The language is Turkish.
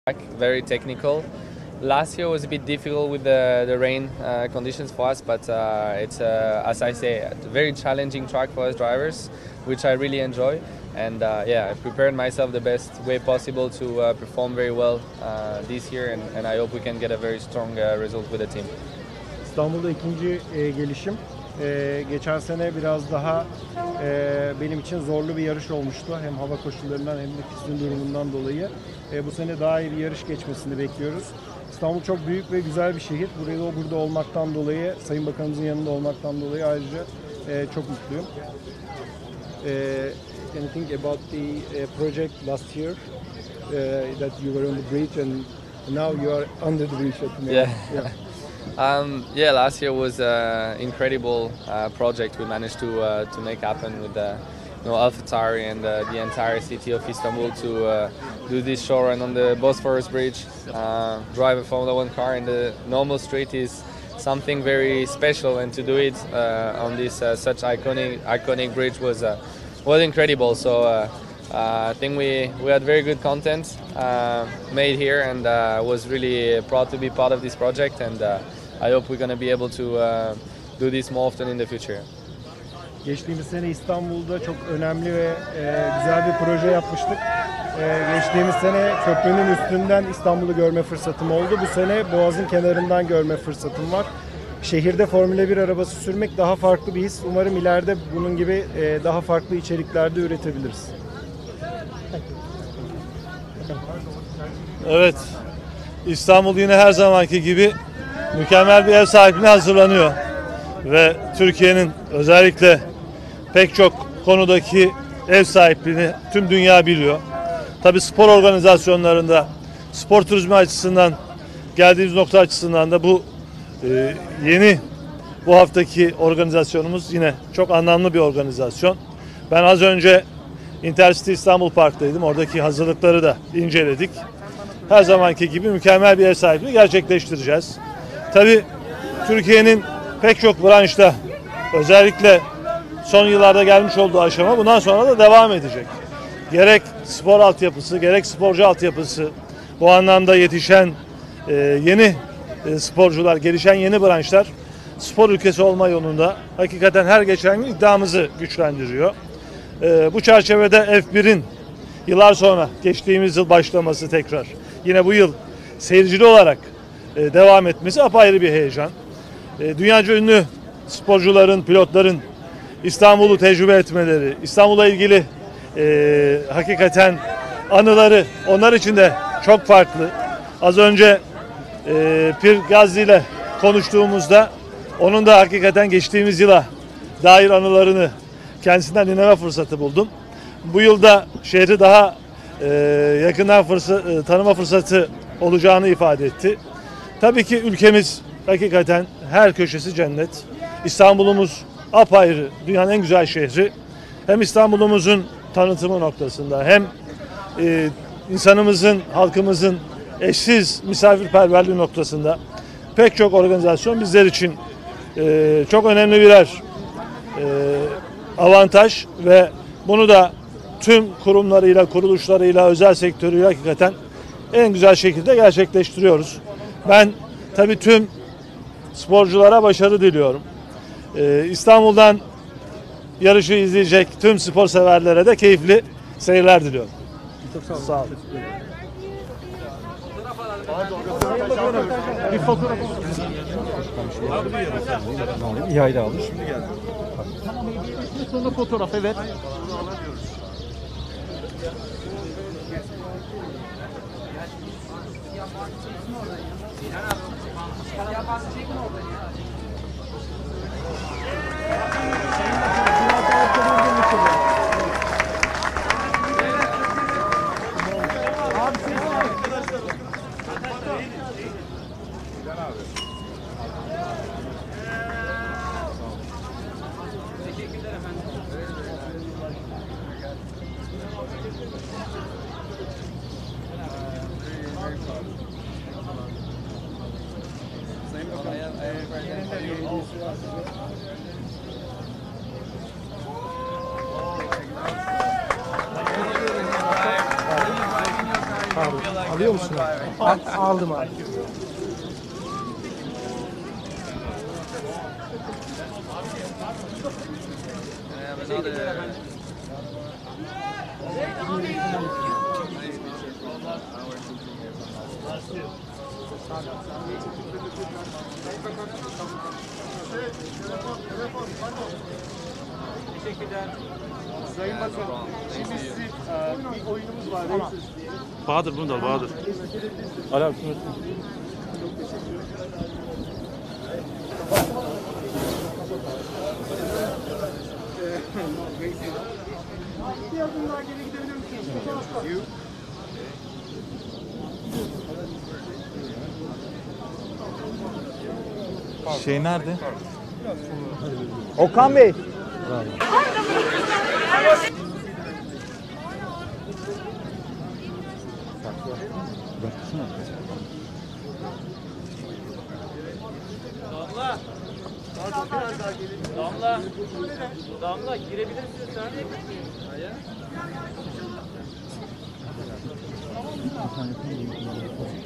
Very technical. Last year was a bit difficult with the rain conditions for us, but it's as I say, a very challenging track for us drivers, which I really enjoy. And I prepared myself the best way possible to perform very well this year, and I hope we can get a very strong result with the team. İstanbul'da ikinci gelişim. Geçen sene biraz daha benim için zorlu bir yarış olmuştu. Hem hava koşullarından hem de pistin durumundan dolayı. Bu sene daha iyi bir yarış geçmesini bekliyoruz. İstanbul çok büyük ve güzel bir şehir. Burada olmaktan dolayı, Sayın Bakanımızın yanında olmaktan dolayı ayrıca çok mutluyum. Anything about the project last year that you were on the bridge and now you are under the bridge at the moment? Last year was an incredible project we managed to make happen with AlphaTauri and the entire city of Istanbul to do this show run on the Bosphorus Bridge, drive a Formula One car in the normal street is something very special, and to do it on this such iconic bridge was incredible. So I think we had very good content made here, and was really proud to be part of this project, and I hope we're going to be able to do this more often in the future. Geçtiğimiz sene İstanbul'da çok önemli ve güzel bir proje yapmıştık. Geçtiğimiz sene köprünün üstünden İstanbul'u görme fırsatım oldu. Bu sene Boğaz'ın kenarından görme fırsatım var. Şehirde Formula 1 arabası sürmek daha farklı bir his. Umarım ileride bunun gibi daha farklı içeriklerde üretebiliriz. Evet, İstanbul yine her zamanki gibi mükemmel bir ev sahipliğine hazırlanıyor. Ve Türkiye'nin özellikle pek çok konudaki ev sahipliğini tüm dünya biliyor. Tabii spor organizasyonlarında, spor turizmi açısından, geldiğimiz nokta açısından da bu bu haftaki organizasyonumuz yine çok anlamlı bir organizasyon. Ben az önce Intercity İstanbul Park'taydım. Oradaki hazırlıkları da inceledik. Her zamanki gibi mükemmel bir ev sahipliği gerçekleştireceğiz. Tabii Türkiye'nin pek çok branşta özellikle son yıllarda gelmiş olduğu aşama bundan sonra da devam edecek. Gerek spor altyapısı, gerek sporcu altyapısı, bu anlamda yetişen yeni sporcular, gelişen yeni branşlar spor ülkesi olma yolunda hakikaten her geçen gün iddiamızı güçlendiriyor. Bu çerçevede F1'in yıllar sonra geçtiğimiz yıl başlaması tekrar, yine bu yıl seyircili olarak devam etmesi apayrı bir heyecan. Dünyaca ünlü sporcuların, pilotların İstanbul'u tecrübe etmeleri, İstanbul'la ilgili hakikaten anıları onlar için de çok farklı. Az önce Pir Gazzi ile konuştuğumuzda onun da hakikaten geçtiğimiz yıla dair anılarını kendisinden dinleme fırsatı buldum. Bu yılda şehri daha yakından tanıma fırsatı olacağını ifade etti. Tabii ki ülkemiz hakikaten her köşesi cennet. İstanbul'umuz apayrı, dünyanın en güzel şehri. Hem İstanbul'umuzun tanıtımı noktasında hem insanımızın, halkımızın eşsiz misafirperverliği noktasında pek çok organizasyon bizler için çok önemli birer avantaj ve bunu da tüm kurumlarıyla, kuruluşlarıyla, özel sektörüyle hakikaten en güzel şekilde gerçekleştiriyoruz. Ben tabii tüm sporculara başarı diliyorum. İstanbul'dan yarışı izleyecek tüm spor severlere de keyifli seyirler diliyorum. Çok sağ olun. Sağ olun. Bir fotoğraf İhale aldı. Şimdi geldi. Sonra fotoğraf, evet. Pardon. Alıyor musun? Aldım abi. Teşekkürler. Sayın Bakanım, şimdi sizin bir oyunumuz var. Tamam. Bahadır bunu da al, Bahadır. Alam. Bir adım daha geri gidebilir misiniz? Şey nerede? Okan Bey. Damla girebilirsin sen.